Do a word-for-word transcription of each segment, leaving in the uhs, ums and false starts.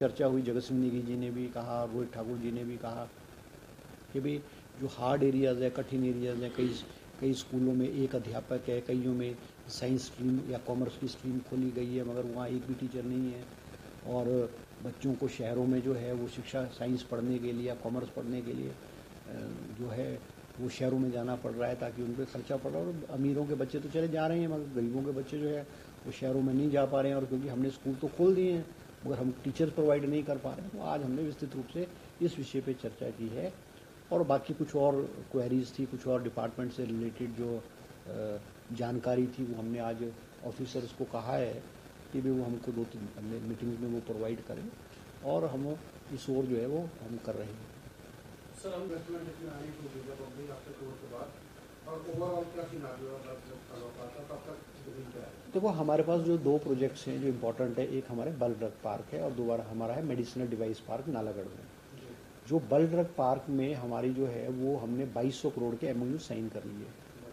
चर्चा हुई, जगत सिंह नेगी जी ने भी कहा, रोहित ठाकुर जी ने भी कहा कि भाई जो हार्ड एरियाज़ है, कठिन एरियाज़ हैं, कई कई स्कूलों में एक अध्यापक है, कईयों में साइंस स्ट्रीम या कॉमर्स की स्ट्रीम खोली गई है मगर वहाँ एक भी टीचर नहीं है, और बच्चों को शहरों में जो है वो शिक्षा साइंस पढ़ने के लिए या कॉमर्स पढ़ने के लिए जो है वो शहरों में जाना पड़ रहा है ताकि उन पर खर्चा पड़ रहा है। और अमीरों के बच्चे तो चले जा रहे हैं मगर गरीबों के बच्चे जो है वो शहरों में नहीं जा पा रहे हैं, और क्योंकि हमने स्कूल तो खोल दिए हैं मगर हम टीचर्स प्रोवाइड नहीं कर पा रहे हैं। तो आज हमने विस्तृत रूप से इस विषय पे चर्चा की है, और बाकी कुछ और क्वेरीज थी, कुछ और डिपार्टमेंट से रिलेटेड जो जानकारी थी वो हमने आज ऑफिसर्स को कहा है कि भी वो हमको दो तीन मीटिंग्स में वो प्रोवाइड करें, और हम इस ओर जो है वो हम कर रहे हैं। सर, हम डॉक्यूमेंटेशन आने को भेजा पब्लिक आपसे कोर्ट के बाद, और ओवरऑल क्या सिनेरियो है? देखो, हमारे पास जो दो प्रोजेक्ट्स हैं जो इम्पोर्टेंट है, एक हमारे बल ड्रग पार्क है और दोबारा हमारा है मेडिसिनल डिवाइस पार्क नालागढ़ में। जो बल ड्रग पार्क में हमारी जो है वो हमने बाईस सौ करोड़ के एमओयू साइन कर लिए,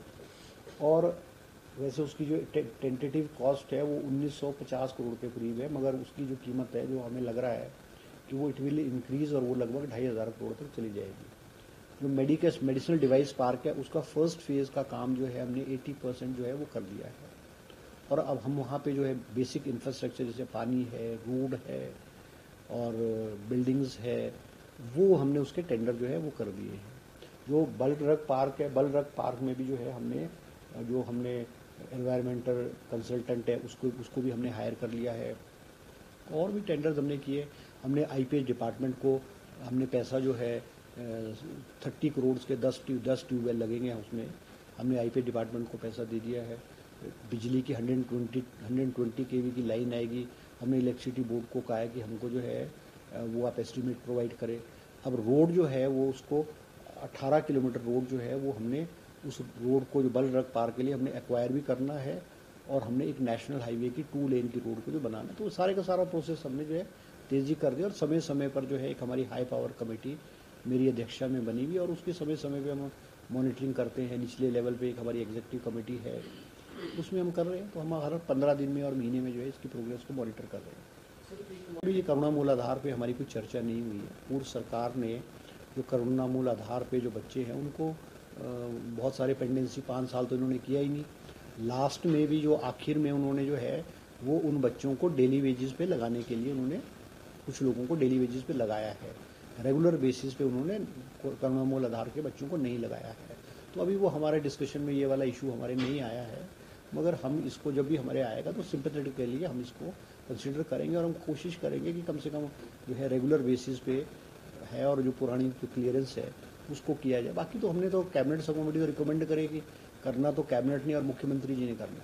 और वैसे उसकी जो टेंटेटिव कॉस्ट है वो उन्नीस सौ पचास करोड़ के करीब है, मगर उसकी जो कीमत है जो हमें लग रहा है कि वो इट विल इंक्रीज और वो लगभग ढाई हज़ार करोड़ तक चली जाएगी। जो मेडिकल मेडिसिनल डिवाइस पार्क है उसका फर्स्ट फेज का काम जो है हमने अस्सी परसेंट जो है वो कर दिया है, और अब हम वहाँ पे जो है बेसिक इंफ्रास्ट्रक्चर जैसे पानी है, रोड है और बिल्डिंग्स है, वो हमने उसके टेंडर जो है वो कर दिए हैं। जो बल ड्रग पार्क है, बल ड्रग पार्क में भी जो है हमने जो हमने एनवायरमेंटल कंसल्टेंट है उसको उसको भी हमने हायर कर लिया है, और भी टेंडर्स हमने किए। हमने आईपीएच डिपार्टमेंट को हमने पैसा जो है थर्टी करोड़ के दस ट्यूब दस ट्यूबवेल लगेंगे, उसमें हमने आईपीएच डिपार्टमेंट को पैसा दे दिया है। बिजली की hundred twenty hundred twenty K V की लाइन आएगी, हमने इलेक्ट्रिसिटी बोर्ड को कहा है कि हमको जो है वो आप एस्टिमेट प्रोवाइड करें। अब रोड जो है वो उसको अठारह किलोमीटर रोड जो है वो हमने उस रोड को जो बल ड्रग पार्क के लिए हमने एक्वायर भी करना है, और हमने एक नेशनल हाईवे की टू लेन की रोड को जो बनाना है। तो सारे का सारा प्रोसेस हमने जो है तेजी कर दिया, और समय समय पर जो है एक हमारी हाई पावर कमेटी मेरी अध्यक्षता में बनी हुई, और उसके समय समय पे हम मॉनिटरिंग करते हैं। निचले लेवल पे एक हमारी एग्जीक्यूटिव कमेटी है, उसमें हम कर रहे हैं। तो हम हर पंद्रह दिन में और महीने में जो है इसकी प्रोग्रेस को मॉनिटर कर रहे हैं। अभी ये करुणा मूल आधार पे हमारी कोई चर्चा नहीं हुई है। पूर्व सरकार ने जो करुणा मूल आधार पे जो बच्चे हैं उनको बहुत सारे पेंडेंसी पाँच साल तो इन्होंने किया ही नहीं। लास्ट में भी जो आखिर में उन्होंने जो है वो उन बच्चों को डेली वेजेस पे लगाने के लिए उन्होंने कुछ लोगों को डेली वेजेस पे लगाया है, रेगुलर बेसिस पे उन्होंने करुणा मूल आधार के बच्चों को नहीं लगाया है। तो अभी वो हमारे डिस्कशन में ये वाला इशू हमारे नहीं आया है, मगर हम इसको जब भी हमारे आएगा तो सिंपैथेटिक के लिए हम इसको कंसिडर करेंगे, और हम कोशिश करेंगे कि कम से कम जो है रेगुलर बेसिस पे है और जो पुरानी जो क्लियरेंस है उसको किया जाए। बाकी तो हमने तो कैबिनेट सब कमेटी को रिकमेंड करेगी, करना तो कैबिनेट ने और मुख्यमंत्री जी ने करना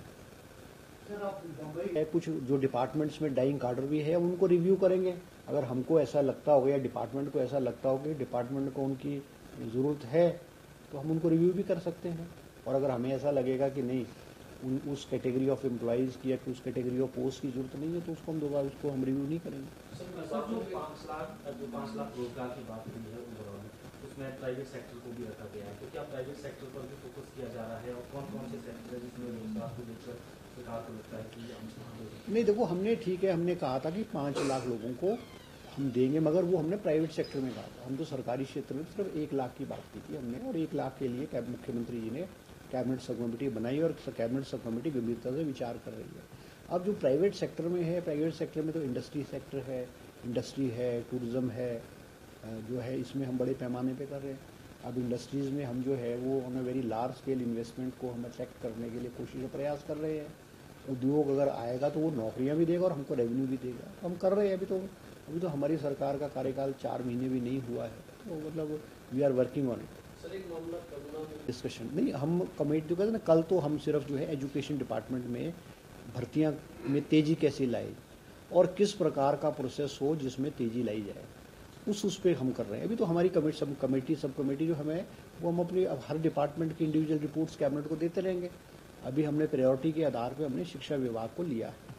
है। कुछ जो डिपार्टमेंट्स में डाइंग कार्डर भी है उनको रिव्यू करेंगे। अगर हमको ऐसा लगता होगा या डिपार्टमेंट को ऐसा लगता हो कि डिपार्टमेंट को उनकी ज़रूरत है तो हम उनको रिव्यू भी कर सकते हैं, और अगर हमें ऐसा लगेगा कि नहीं उन उस कैटेगरी ऑफ एम्प्लॉइज़ की या उस कैटेगरी ऑफ पोस्ट की जरूरत नहीं है तो उसको हम दोबारा उसको हम रिव्यू नहीं करेंगे। सर, जो पाँच लाख जो पाँच लाख रोजगार की बात हुई है ओवरऑल, उसमें प्राइवेट सेक्टर को भी रखा गया है, तो क्या प्राइवेट सेक्टर पर भी फोकस किया जा रहा है, और कौन कौन से सेक्टर है जिसमें रोजगार को लेकर सरकार को लगता है कि हम? नहीं, देखो, हमने ठीक है हमने कहा था कि पाँच लाख लोगों को हम देंगे, मगर वो हमने प्राइवेट सेक्टर में कहा था। हम तो सरकारी क्षेत्र में सिर्फ एक लाख की बात की थी हमने, और एक लाख के लिए मुख्यमंत्री जी ने कैबिनेट सब कमेटी बनाई, और कैबिनेट सब कमेटी गंभीरता से विचार कर रही है। अब जो प्राइवेट सेक्टर में है, प्राइवेट सेक्टर में तो इंडस्ट्री सेक्टर है, इंडस्ट्री है, टूरिज्म है, जो है इसमें हम बड़े पैमाने पे कर रहे हैं। अब इंडस्ट्रीज़ में हम जो है वो on a very large scale investment को हम अट्रैक्ट करने के लिए कोशिश और प्रयास कर रहे हैं। उद्योग अगर आएगा तो वो नौकरियां भी देगा और हमको रेवेन्यू भी देगा। हम कर रहे हैं। अभी तो अभी तो हमारी सरकार का कार्यकाल चार महीने भी नहीं हुआ है, तो मतलब we are working on it. Sir, एक मामला करुणा डिस्कशन नहीं, हम कमेटी कहते ना, कल तो हम सिर्फ जो है एजुकेशन डिपार्टमेंट में भर्तियां में तेजी कैसे लाए और किस प्रकार का प्रोसेस हो जिसमें तेजी लाई जाए, उस उस पर हम कर रहे हैं। अभी तो हमारी committee sub committee sub committee जो हमें वो हम अपनी अब हर डिपार्टमेंट की इंडिविजुअल रिपोर्ट्स कैबिनेट को देते रहेंगे। अभी हमने प्रायोरिटी के आधार पर हमने शिक्षा विभाग को लिया है।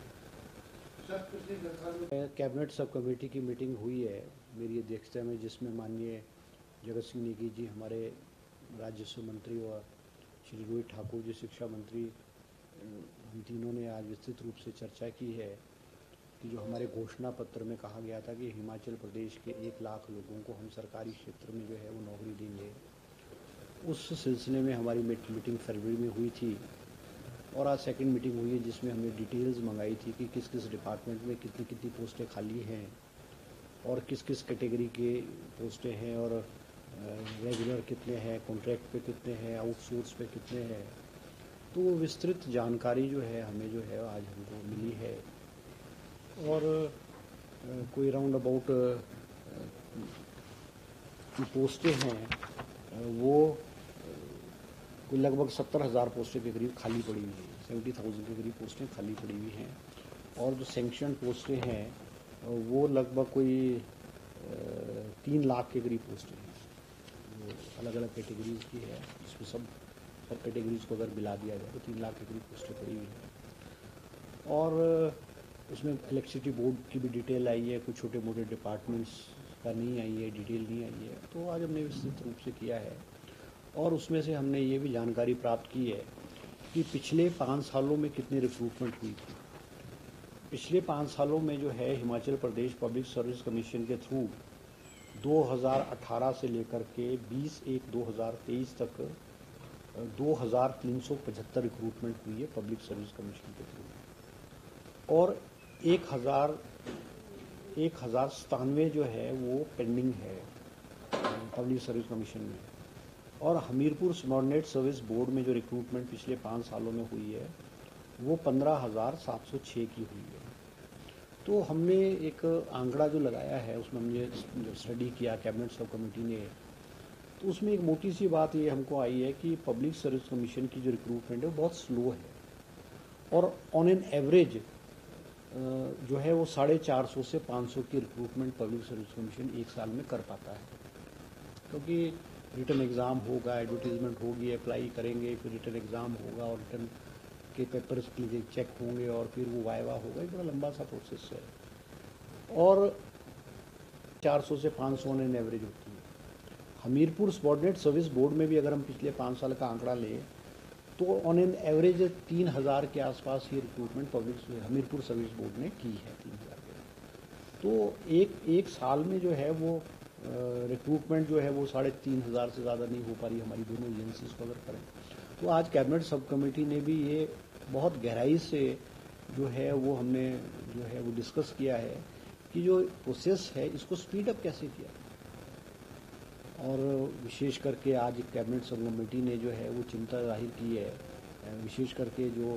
कैबिनेट सब कमेटी की मीटिंग हुई है मेरी अध्यक्षता में, जिसमें माननीय जगत सिंह नेगी जी हमारे राजस्व मंत्री और श्री रोहित ठाकुर जी शिक्षा मंत्री, हम तीनों ने आज विस्तृत रूप से चर्चा की है कि जो हमारे घोषणा पत्र में कहा गया था कि हिमाचल प्रदेश के एक लाख लोगों को हम सरकारी क्षेत्र में जो है वो नौकरी देंगे, उस सिलसिले में हमारी मीटिंग फरवरी में हुई थी और आज सेकंड मीटिंग हुई है जिसमें हमने डिटेल्स मंगाई थी कि किस किस डिपार्टमेंट में कितनी कितनी पोस्टें खाली हैं और किस किस कैटेगरी के पोस्टें हैं और रेगुलर कितने हैं, कॉन्ट्रैक्ट पे कितने हैं, आउटसोर्स पे कितने हैं। तो वो विस्तृत जानकारी जो है हमें जो है आज हमको मिली है और कोई राउंड अबाउट जो पोस्टें हैं वो कोई लगभग सत्तर हज़ार पोस्टें के करीब खाली पड़ी हुई हैं, सेवेंटी थाउजेंड के करीब पोस्टें खाली पड़ी हुई हैं और जो सैंक्शन पोस्टें हैं वो लगभग कोई तीन लाख के करीब पोस्टें हैं जो अलग अलग कैटेगरीज की है। इसमें सब सब कैटेगरीज को अगर मिला दिया जाए तो तीन लाख के करीब पोस्टें पड़ी हुई हैं और उसमें इलेक्ट्रिसिटी बोर्ड की भी डिटेल आई है, कुछ छोटे मोटे डिपार्टमेंट्स का नहीं आई है, डिटेल नहीं आई है। तो आज हमने विस्तृत रूप से किया है और उसमें से हमने ये भी जानकारी प्राप्त की है कि पिछले पाँच सालों में कितनी रिक्रूटमेंट हुई थी। पिछले पाँच सालों में जो है Himachal Pradesh public service commission के थ्रू दो हज़ार अठारह से लेकर के बीस एक दो हज़ार तेईस तक दो हज़ार तीन सौ पचहत्तर रिक्रूटमेंट हुई है पब्लिक सर्विस कमीशन के थ्रू और एक हज़ार एक हज़ार सतानवे जो है वो पेंडिंग है पब्लिक सर्विस कमीशन में। और हमीरपुर सबऑर्डिनेट सर्विस बोर्ड में जो रिक्रूटमेंट पिछले पाँच सालों में हुई है वो पंद्रह हज़ार सात सौ छः की हुई है। तो हमने एक आंकड़ा जो लगाया है उसमें हमने जो स्टडी किया कैबिनेट सब कमेटी ने, तो उसमें एक मोटी सी बात ये हमको आई है कि पब्लिक सर्विस कमीशन की जो रिक्रूटमेंट है वो बहुत स्लो है और ऑन एन एवरेज जो है वो साढ़े चार सौ से पाँच सौ की रिक्रूटमेंट पब्लिक सर्विस कमीशन एक साल में कर पाता है, क्योंकि रिटर्न एग्ज़ाम होगा, एडवर्टीजमेंट होगी, अप्लाई करेंगे, फिर रिटर्न एग्ज़ाम होगा और रिटर्न के पेपर्स के लिए चेक होंगे और फिर वो वाइवा होगा। एक बड़ा लंबा सा प्रोसेस है और चार सौ से पाँच सौ ऑन एवरेज होती है। हमीरपुर सबऑर्डिनेट सर्विस बोर्ड में भी अगर हम पिछले पाँच साल का आंकड़ा लें तो ऑन एन एवरेज तीन हज़ार के आसपास ही recruitment public Hamirpur service board ने की है, तीन हज़ार के। तो एक एक साल में जो है वो रिक्रूटमेंट जो है वो साढ़े तीन हज़ार से ज़्यादा नहीं हो पा रही हमारी दोनों एजेंसीज को अगर करें। तो आज कैबिनेट सब कमेटी ने भी ये बहुत गहराई से जो है वो हमने जो है वो डिस्कस किया है कि जो प्रोसेस है इसको स्पीड अप कैसे किया। और विशेष करके आज कैबिनेट सब कमेटी ने जो है वो चिंता जाहिर की है, विशेष करके जो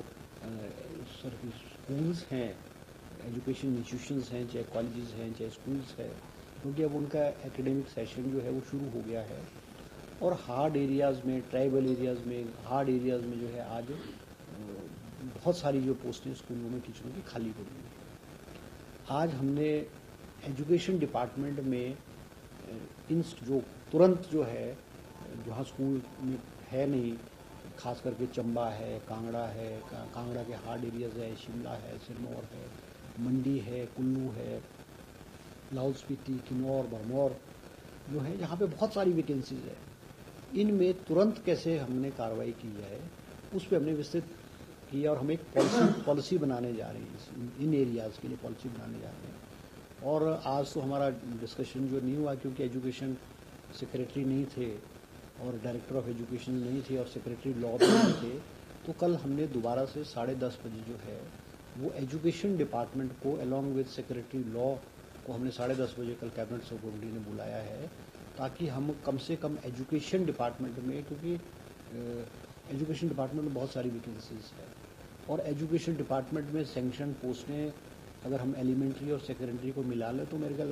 स्कूल्स हैं, एजुकेशन इंस्टीट्यूशंस हैं, चाहे कॉलेजेस हैं, चाहे स्कूल्स हैं, क्योंकि अब उनका एकेडमिक सेशन जो है वो शुरू हो गया है और हार्ड एरियाज़ में, ट्राइबल एरियाज़ में, हार्ड एरियाज़ में जो है आज बहुत सारी जो पोस्टें स्कूलों में टीचरों की खाली पड़ी हैं। आज हमने एजुकेशन डिपार्टमेंट में इन जो तुरंत जो है जहाँ स्कूल में है नहीं, खास करके चंबा है, कांगड़ा है, कांगड़ा के हार्ड एरियाज़ है, शिमला है, सिरमौर है, मंडी है, कुल्लू है, लाहौल स्पीति, किन्नौर, भरमौर जो है, यहाँ पे बहुत सारी वैकेंसीज है। इनमें तुरंत कैसे हमने कार्रवाई की जाए उस पर हमने विस्तृत किया और हम एक पॉलिसी पॉलिसी बनाने जा रहे हैं, इन एरियाज़ के लिए पॉलिसी बनाने जा रहे हैं। और आज तो हमारा डिस्कशन जो नहीं हुआ क्योंकि एजुकेशन सेक्रेटरी नहीं थे और डायरेक्टर ऑफ एजुकेशन नहीं थे और सेक्रेटरी लॉ भी नहीं थे। तो कल हमने दोबारा से साढ़े दस बजे जो है वो एजुकेशन डिपार्टमेंट को अलॉन्ग विद सेक्रेटरी लॉ को हमने साढ़े दस बजे कल कैबिनेट सब कमेटी ने बुलाया है, ताकि हम कम से कम एजुकेशन डिपार्टमेंट में, क्योंकि एजुकेशन डिपार्टमेंट में बहुत सारी वैकेंसीज है और एजुकेशन डिपार्टमेंट में सैंक्शन पोस्टें अगर हम एलिमेंट्री और सेकेंडरी को मिला लें तो मेरे ख्याल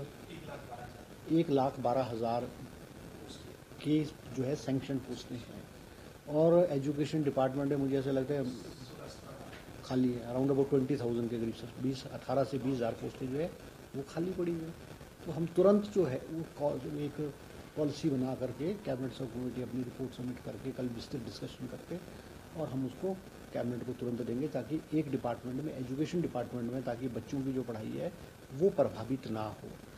लगभग एक लाख बारह हज़ार के जो है सैंक्शन पोस्टें हैं और एजुकेशन डिपार्टमेंट में मुझे ऐसा लगता है खाली अराउंड अबाउट ट्वेंटी थाउजेंड के करीब बीस अठारह से बीस हज़ार पोस्टें जो है वो खाली पड़ी हुई है। तो हम तुरंत जो है वो एक पॉलिसी बना करके कैबिनेट सब कमेटी अपनी रिपोर्ट सबमिट करके कल विस्तृत डिस्कशन करके और हम उसको कैबिनेट को तुरंत देंगे, ताकि एक डिपार्टमेंट में, एजुकेशन डिपार्टमेंट में, ताकि बच्चों की जो पढ़ाई है वो प्रभावित ना हो।